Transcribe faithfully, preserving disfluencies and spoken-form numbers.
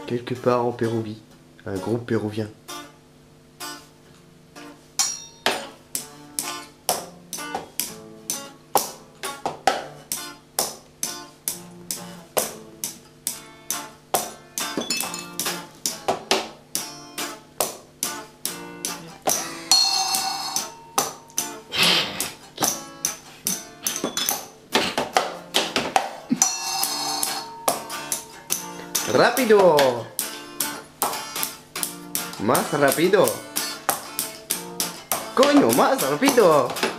quelque part en Péruvie, un groupe péruvien. ¡Rápido! ¡Más rápido! ¡Coño, más rápido!